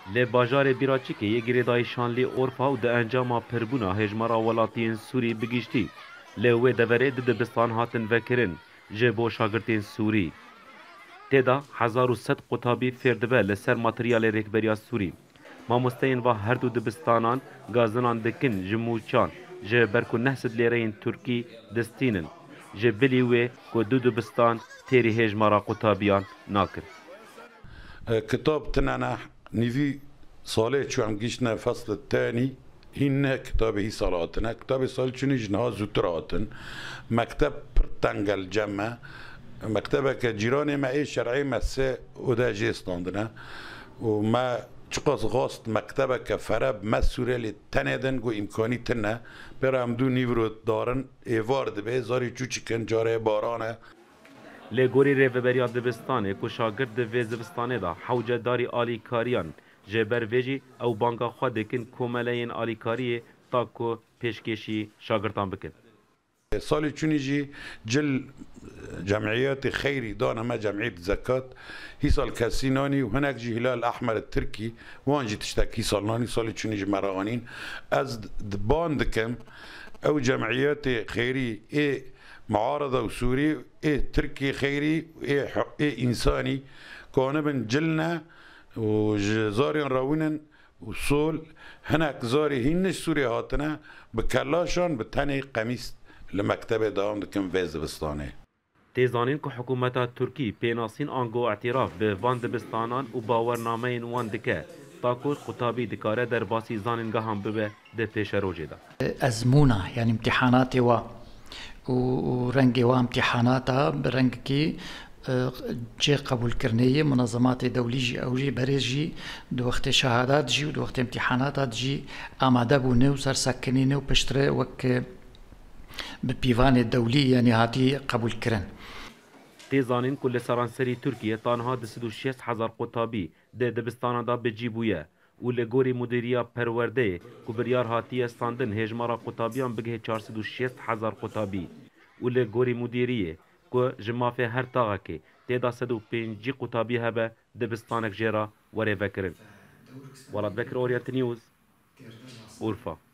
لی باجار بیراچیک یه گریدای شانلی اورفا و ده انجام پربونا هجمارا ولاتین سوری بگیشتی لی وی دوره ده دبستان هاتن وکرن جبو شاگرتین سوری تدا 1100 قطابی فردبه لسر ماتریال ریکبریا سوری مامۆستەین va her du dibistanan gazinan dikin ji mûçan ji ber ku 900 lêreyên Tirkî distînin ji bilî wê ku du dibistan têrî hêjmara qutabiyan nakin. كتاب تنانا نيفي صالح شو عم جيشنا فصل الثاني هنا كتاب هي صلاتنا كتاب صالح شو نجنها زوتراتن مكتب برتنجل جمع مكتبك جيراني ما ايه شرعي مساء ودا جيستاندنا وما چقاس غاست مكتبك فرب مسؤولي لتندن و امكاني تنه برام دو نيورو دارن ايوارد به زاري چوچكن جاره بارانه لی گوری ریوبریا دبستانê ku şagird di vê zivistanê da hewce darî alîkariyan ji ber vê jî ew banga xwe dikin komeleyên alîkariyê ta ku pêşkêşî şagirdan bikin. سالي تشونيجي جل جمعيات خيري دانا ما جمعية زكاة هي صال كاسيناني وهناك جي هلال أحمر التركي وانجي تشتكي صالناني صالي تشونيجي مراغانين از باندكم أو جمعيات خيري إيه معارضة وسوري إيه تركي خيري إيه إنساني كانوا من جلنا وزاريان راونن وصول هناك زاري هنش سوري هاتنا بكلاشان بتاني قميص لمكتب داوم دكم فيز بستانه تێزانین ku حکوومەتا Tirkî pênasîn ango etiraf bi van dibistanan û bawernameyên wan dike ta ku qutabî dikare derbasî zanîngehan bibe di pêşerojê de. أزمونة يعني امتحاناتي ورنجي وامتحاناتها برنجكي جي قبول كرنية منظمات دولية أو جي بريجي دو وقت شهادات جي ودو وقت امتحانات جي آماده بونه وسر سكنينه وبشتره وك بالبيفان الدولي يعني هاتي قبول كرن. تێزانین ku li seranserî Tirkiye tanha 26,000 qutabî di dibistana da bicî bûye û li gorî mudîriya perwerdeyê ku biryar hatiye standin hêjmara qutabiyan bigihê 406,000 qutabî û li gorî mudîriyê ku ji mafê her taxekê têda 105 qutabî hebe dibistanek jê ra were vekirin. Welat Bekir Orient News, Urfa.